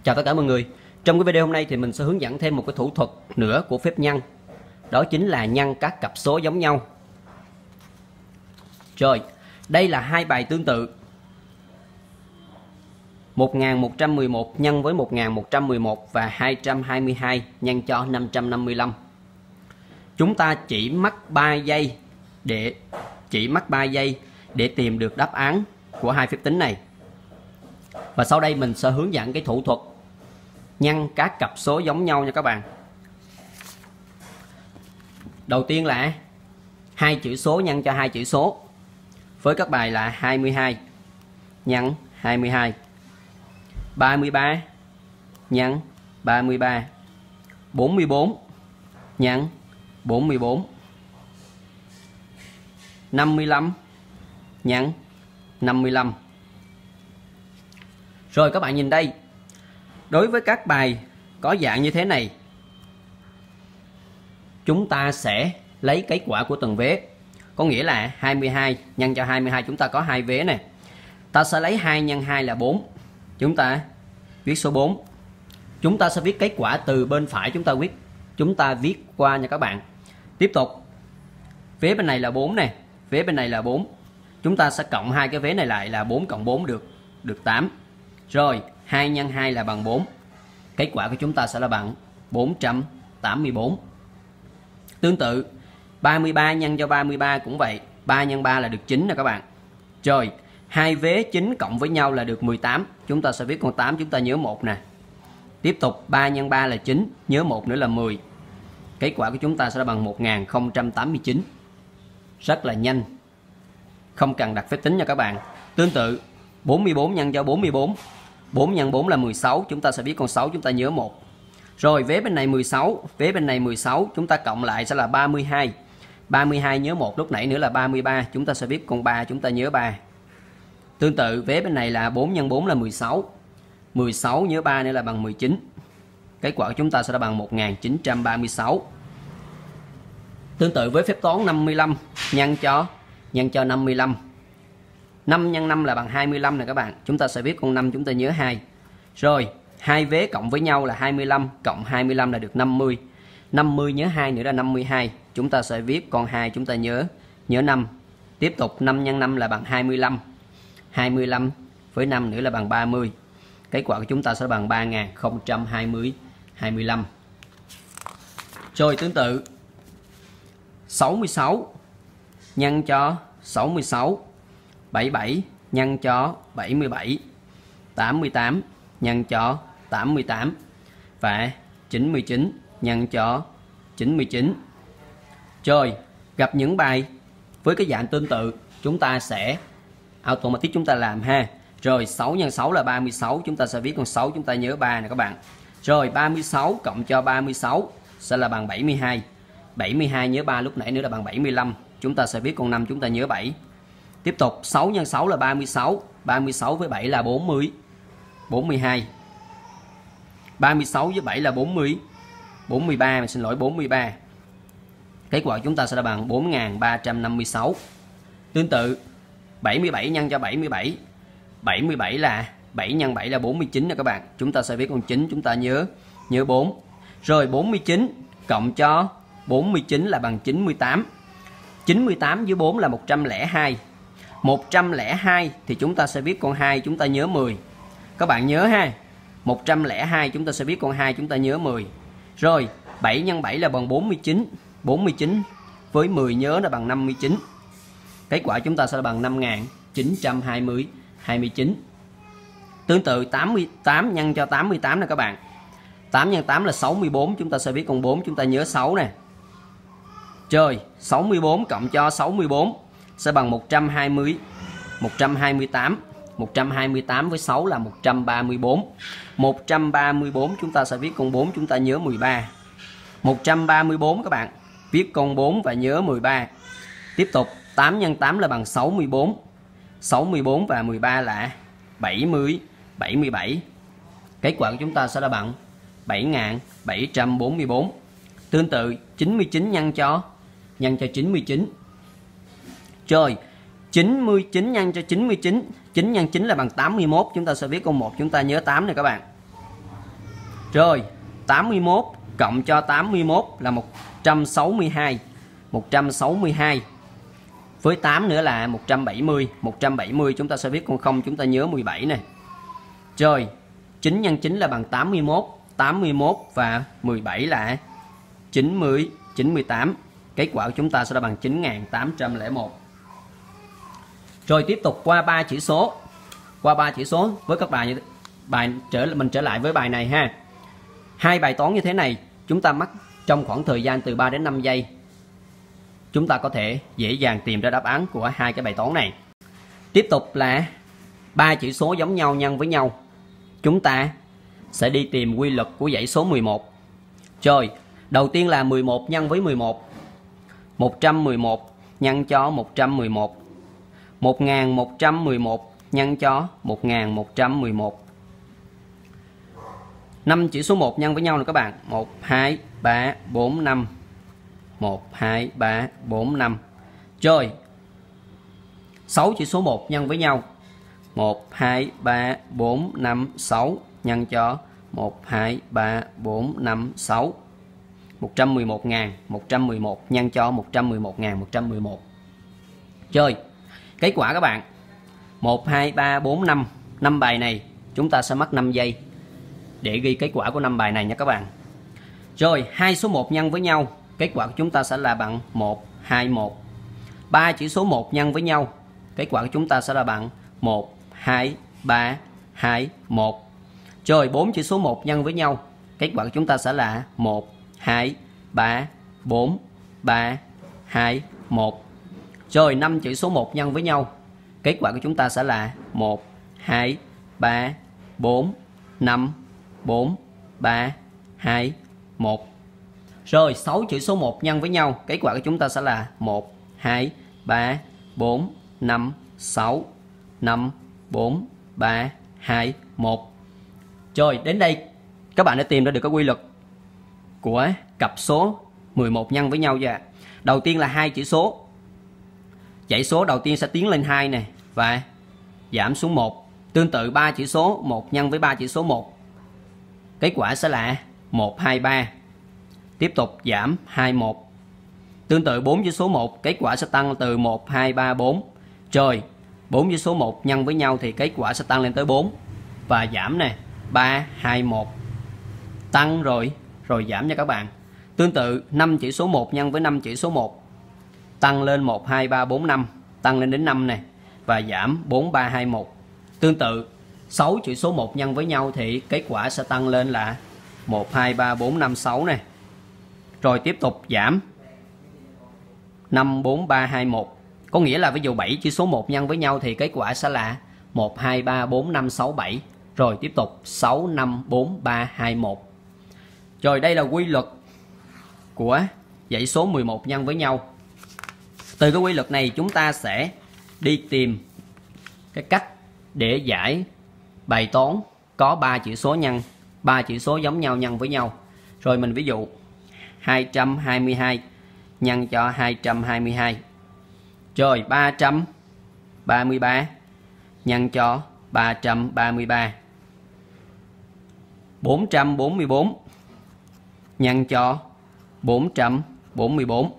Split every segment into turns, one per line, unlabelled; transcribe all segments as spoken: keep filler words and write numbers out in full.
Chào tất cả mọi người. Trong cái video hôm nay thì mình sẽ hướng dẫn thêm một cái thủ thuật nữa của phép nhân. Đó chính là nhân các cặp số giống nhau. Rồi, đây là hai bài tương tự. một nghìn một trăm mười một nhân với một nghìn một trăm mười một và hai trăm hai mươi hai nhân cho năm trăm năm mươi lăm. Chúng ta chỉ mất ba giây để chỉ mất ba giây để tìm được đáp án của hai phép tính này. Và sau đây mình sẽ hướng dẫn cái thủ thuật nhân các cặp số giống nhau nha các bạn. Đầu tiên là hai chữ số nhân cho hai chữ số. Với các bài là hai mươi hai nhân hai mươi hai, ba mươi ba nhân ba mươi ba, bốn mươi bốn nhân bốn mươi bốn, năm mươi lăm nhân năm mươi lăm. Rồi các bạn nhìn đây. Đối với các bài có dạng như thế này, chúng ta sẽ lấy kết quả của từng vế. Có nghĩa là hai mươi hai nhân cho hai mươi hai, chúng ta có hai vế này. Ta sẽ lấy hai nhân hai là bốn. Chúng ta viết số bốn. Chúng ta sẽ viết kết quả từ bên phải chúng ta viết chúng ta viết qua nha các bạn. Tiếp tục. Vế bên này là bốn này, vế bên này là bốn. Chúng ta sẽ cộng hai cái vế này lại là bốn cộng bốn được được tám. Rồi, hai nhân hai là bằng bốn. Kết quả của chúng ta sẽ là bằng bốn trăm tám mươi bốn. Tương tự, ba mươi ba nhân cho ba mươi ba cũng vậy. ba nhân ba là được chín nè các bạn. Rồi, hai vế chín cộng với nhau là được mười tám. Chúng ta sẽ viết con tám, chúng ta nhớ một nè. Tiếp tục, ba nhân ba là chín, nhớ một nữa là mười. Kết quả của chúng ta sẽ là bằng một nghìn không trăm tám mươi chín. Rất là nhanh. Không cần đặt phép tính nha các bạn. Tương tự, bốn mươi bốn nhân cho bốn mươi bốn. bốn nhân bốn là mười sáu, chúng ta sẽ viết con sáu, chúng ta nhớ một. Rồi vế bên này mười sáu, vế bên này mười sáu, chúng ta cộng lại sẽ là ba mươi hai. ba mươi hai nhớ một, lúc nãy nữa là ba mươi ba, chúng ta sẽ viết con ba, chúng ta nhớ ba. Tương tự vế bên này là bốn nhân bốn là mười sáu. mười sáu nhớ ba nữa là bằng mười chín. Kết quả của chúng ta sẽ là bằng một nghìn chín trăm ba mươi sáu. Tương tự với phép toán năm mươi lăm nhân cho nhân cho năm mươi lăm. năm nhân năm là bằng hai mươi lăm nè các bạn. Chúng ta sẽ viết con năm, chúng ta nhớ hai. Rồi, hai vế cộng với nhau là hai mươi lăm, cộng hai mươi lăm là được năm mươi. năm mươi nhớ hai nữa là năm mươi hai. Chúng ta sẽ viết con hai, chúng ta nhớ nhớ năm. Tiếp tục, năm nhân năm là bằng hai mươi lăm. hai mươi lăm với năm nữa là bằng ba mươi. Kết quả của chúng ta sẽ bằng ba nghìn không trăm hai mươi hai mươi lăm. Rồi tương tự, sáu mươi sáu nhân cho sáu mươi sáu, bảy mươi bảy nhân cho bảy mươi bảy, tám mươi tám nhân cho tám mươi tám và chín mươi chín nhân cho chín mươi chín. Rồi, gặp những bài với cái dạng tương tự, chúng ta sẽ automatic chúng ta làm ha. Rồi sáu nhân sáu là ba mươi sáu, chúng ta sẽ viết con sáu, chúng ta nhớ ba nè các bạn. Rồi ba mươi sáu cộng cho ba mươi sáu sẽ là bằng bảy mươi hai. bảy mươi hai nhớ ba, lúc nãy nữa là bằng bảy mươi lăm. Chúng ta sẽ viết con năm, chúng ta nhớ bảy. Tiếp tục, sáu nhân sáu là ba mươi sáu. ba mươi sáu với bảy là bốn mươi. bốn mươi hai. ba mươi sáu với bảy là bốn mươi. bốn mươi ba, mình xin lỗi, bốn mươi ba. Kết quả chúng ta sẽ là bằng bốn nghìn ba trăm năm mươi sáu. Tương tự, bảy mươi bảy nhân cho bảy mươi bảy. bảy mươi bảy là bảy nhân bảy là bốn mươi chín nè các bạn. Chúng ta sẽ viết con chín, chúng ta nhớ nhớ bốn. Rồi bốn mươi chín cộng cho bốn mươi chín là bằng chín mươi tám. chín mươi tám với bốn là một trăm lẻ hai. một trăm lẻ hai thì chúng ta sẽ viết con hai, chúng ta nhớ mười. Các bạn nhớ ha. một trăm lẻ hai chúng ta sẽ viết con hai, chúng ta nhớ mười. Rồi, bảy nhân bảy là bằng bốn mươi chín. bốn mươi chín với mười nhớ là bằng năm mươi chín. Kết quả chúng ta sẽ là bằng năm nghìn chín trăm hai mươi hai mươi chín. Tương tự tám mươi tám nhân cho tám mươi tám nè các bạn. tám nhân tám là sáu mươi bốn, chúng ta sẽ viết con bốn, chúng ta nhớ sáu nè. Rồi, sáu mươi bốn cộng cho sáu mươi bốn sẽ bằng một trăm hai mươi. một trăm hai mươi tám. một trăm hai mươi tám với sáu là một trăm ba mươi bốn. một trăm ba mươi bốn chúng ta sẽ viết con bốn, chúng ta nhớ mười ba. một trăm ba mươi bốn các bạn, viết con bốn và nhớ mười ba. Tiếp tục, tám nhân tám là bằng sáu mươi bốn. sáu mươi bốn và mười ba là bảy mươi, bảy mươi bảy. Kết quả của chúng ta sẽ là bằng bảy nghìn bảy trăm bốn mươi bốn. Tương tự, chín mươi chín nhân cho nhân cho chín mươi chín. Rồi, chín mươi chín nhân cho chín mươi chín. chín nhân chín là bằng tám mươi mốt. Chúng ta sẽ viết câu một, chúng ta nhớ tám này các bạn. Rồi, tám mươi mốt cộng cho tám mươi mốt là một trăm sáu mươi hai. một trăm sáu mươi hai. Với tám nữa là một trăm bảy mươi. một trăm bảy mươi chúng ta sẽ viết con không, chúng ta nhớ mười bảy này. Rồi, chín nhân chín là bằng tám mươi mốt. tám mươi mốt và mười bảy là chín mươi, chín mươi tám. Kết quả của chúng ta sẽ là bằng chín nghìn tám trăm lẻ một. Rồi tiếp tục qua ba chỉ số. Qua ba chỉ số với các bài bài trở mình trở lại với bài này ha. Hai bài toán như thế này chúng ta mắc trong khoảng thời gian từ ba đến năm giây. Chúng ta có thể dễ dàng tìm ra đáp án của hai cái bài toán này. Tiếp tục là ba chỉ số giống nhau nhân với nhau. Chúng ta sẽ đi tìm quy luật của dãy số mười một. Rồi, đầu tiên là mười một nhân với mười một. một trăm mười một nhân cho một trăm mười một. một nghìn một trăm mười một nhân cho một nghìn một trăm mười một. năm chỉ số một nhân với nhau nè các bạn. một, hai, ba, bốn, năm. một, hai, ba, bốn, năm. Rồi, sáu chỉ số một nhân với nhau. một, hai, ba, bốn, năm, sáu nhân cho một, hai, ba, bốn, năm, sáu. một trăm mười một nghìn, một trăm mười một nhân cho một trăm mười một nghìn một trăm mười một. Rồi, kết quả các bạn. một, hai, ba, bốn, năm. năm bài này chúng ta sẽ mất năm giây để ghi kết quả của năm bài này nha các bạn. Rồi, hai số một nhân với nhau, kết quả của chúng ta sẽ là bằng một, hai, một. ba chỉ số một nhân với nhau, kết quả của chúng ta sẽ là bằng một, hai, ba, hai, một. Rồi, bốn chỉ số một nhân với nhau, kết quả của chúng ta sẽ là một, hai, ba, bốn, ba, hai, một. Rồi, năm chỉ số một nhân với nhau, kết quả của chúng ta sẽ là một, hai, ba, bốn, năm, bốn, ba, hai, một. Rồi, sáu chữ số một nhân với nhau, kết quả của chúng ta sẽ là một, hai, ba, bốn, năm, sáu, năm, bốn, ba, hai, một. Rồi, đến đây các bạn đã tìm ra được cái quy luật của cặp số mười một nhân với nhau chưa ạ? Đầu tiên là hai chỉ số. Dãy số đầu tiên sẽ tiến lên hai nè và giảm xuống một. Tương tự ba chỉ số một nhân với ba chỉ số một. Kết quả sẽ là một, hai, ba. Tiếp tục giảm hai, một. Tương tự bốn chữ số một, kết quả sẽ tăng từ một, hai, ba, bốn. Rồi, bốn chữ số một nhân với nhau thì kết quả sẽ tăng lên tới bốn. Và giảm nè, ba, hai, một. Tăng rồi, rồi giảm nha các bạn. Tương tự năm chữ số một nhân với năm chữ số một. Tăng lên một, hai, ba, bốn, năm. Tăng lên đến năm nè. Và giảm bốn, ba, hai, một. Tương tự sáu chữ số một nhân với nhau thì kết quả sẽ tăng lên là một, hai, ba, bốn, năm, sáu nè. Rồi tiếp tục giảm năm, bốn, ba, hai, một. Có nghĩa là ví dụ bảy chữ số một nhân với nhau thì kết quả sẽ là một, hai, ba, bốn, năm, sáu, bảy. Rồi tiếp tục sáu, năm, bốn, ba, hai, một. Rồi đây là quy luật của dãy số mười một nhân với nhau. Từ cái quy luật này chúng ta sẽ đi tìm cái cách để giải bài toán có ba chữ số nhân, ba chữ số giống nhau nhân với nhau. Rồi mình ví dụ hai trăm hai mươi hai nhân cho hai trăm hai mươi hai. Rồi ba trăm ba mươi ba nhân cho ba trăm ba mươi ba. bốn trăm bốn mươi bốn nhân cho bốn trăm bốn mươi bốn.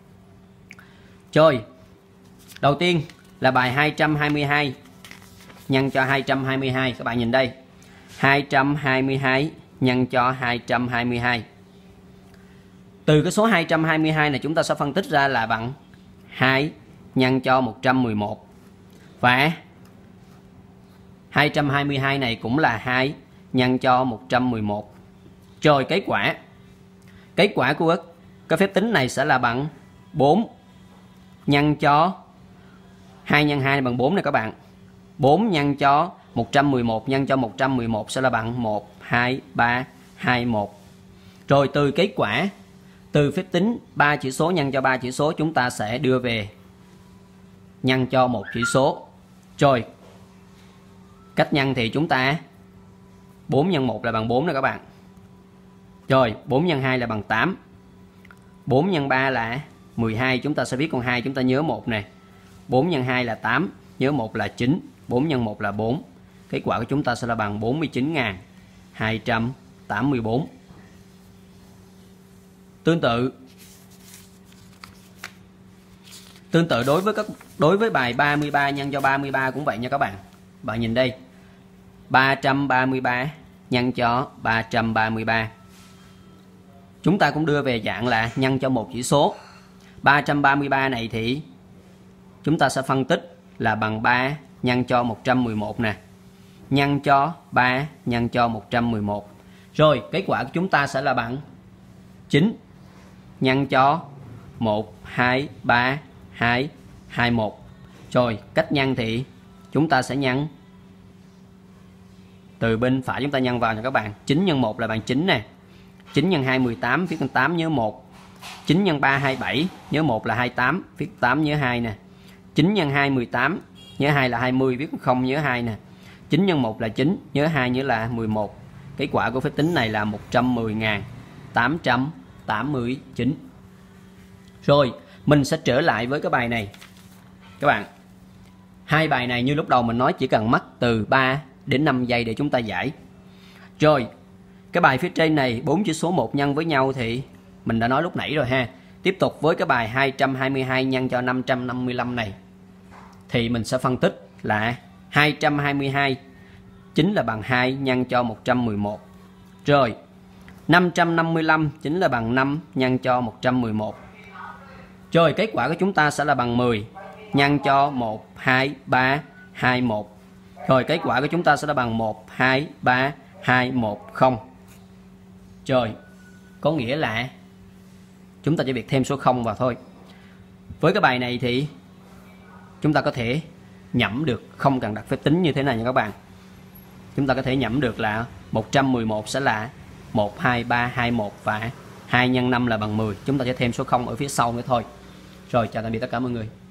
Rồi, đầu tiên là bài hai trăm hai mươi hai nhân cho hai trăm hai mươi hai. Các bạn nhìn đây, hai trăm hai mươi hai nhân cho hai trăm hai mươi hai. Từ cái số hai trăm hai mươi hai này chúng ta sẽ phân tích ra là bằng hai nhân cho một trăm mười một. Và hai trăm hai mươi hai này cũng là hai nhân cho một trăm mười một. Rồi kết quả. Kết quả của cái phép tính này sẽ là bằng bốn nhân cho hai nhân hai bằng bốn này các bạn. bốn nhân cho một trăm mười một nhân cho một trăm mười một sẽ là bằng một, hai, ba, hai, một. Rồi từ kết quả, từ phép tính ba chữ số nhân cho ba chữ số chúng ta sẽ đưa về nhân cho một chữ số. Rồi, cách nhân thì chúng ta bốn nhân một là bằng bốn nè các bạn. Rồi, bốn nhân hai là bằng tám. bốn nhân ba là mười hai, chúng ta sẽ viết con hai, chúng ta nhớ một nè. bốn nhân hai là tám, nhớ một là chín. bốn nhân một là bốn. Kết quả của chúng ta sẽ là bằng bốn mươi chín nghìn hai trăm tám mươi bốn. Tương tự Tương tự đối với các đối với bài ba mươi ba nhân cho ba mươi ba cũng vậy nha các bạn. Bạn nhìn đây. ba trăm ba mươi ba nhân cho ba trăm ba mươi ba. Chúng ta cũng đưa về dạng là nhân cho một chỉ số. ba trăm ba mươi ba này thì chúng ta sẽ phân tích là bằng ba nhân cho một trăm mười một nè. Nhân cho ba nhân cho một trăm mười một. Rồi, kết quả của chúng ta sẽ là bằng chín nhân cho một, hai, ba, hai, hai, một. Rồi, cách nhân thì chúng ta sẽ nhân từ bên phải chúng ta nhân vào nha các bạn. chín nhân một là bằng chín nè. chín nhân hai mười tám, viết bằng tám nhớ một. chín nhân ba hai mươi bảy, nhớ một là hai mươi tám, viết tám nhớ hai nè. chín nhân hai mười tám, nhớ hai là hai mươi, viết không nhớ hai nè. chín nhân một là chín, nhớ hai nhớ là mười một. Kết quả của phép tính này là một trăm mười nghìn tám trăm tám mươi chín. Rồi, mình sẽ trở lại với cái bài này. Các bạn, hai bài này như lúc đầu mình nói chỉ cần mất từ ba đến năm giây để chúng ta giải. Rồi, cái bài phía trên này bốn chữ số một nhân với nhau thì mình đã nói lúc nãy rồi ha. Tiếp tục với cái bài hai trăm hai mươi hai nhân cho năm trăm năm mươi lăm này thì mình sẽ phân tích là hai trăm hai mươi hai chính là bằng hai nhân cho một trăm mười một. Rồi, năm trăm năm mươi lăm chính là bằng năm nhân cho một trăm mười một. Rồi, kết quả của chúng ta sẽ là bằng mười nhân cho một, hai, ba, hai, một. Rồi, kết quả của chúng ta sẽ là bằng một, hai, ba, hai, một, không. Rồi, có nghĩa là chúng ta chỉ việc thêm số không vào thôi. Với cái bài này thì chúng ta có thể nhẩm được, không cần đặt phép tính như thế này nha các bạn. Chúng ta có thể nhẩm được là một trăm mười một sẽ là một, hai, ba, hai, một và hai nhân năm là bằng mười. Chúng ta sẽ thêm số không ở phía sau nữa thôi. Rồi, chào tạm biệt tất cả mọi người.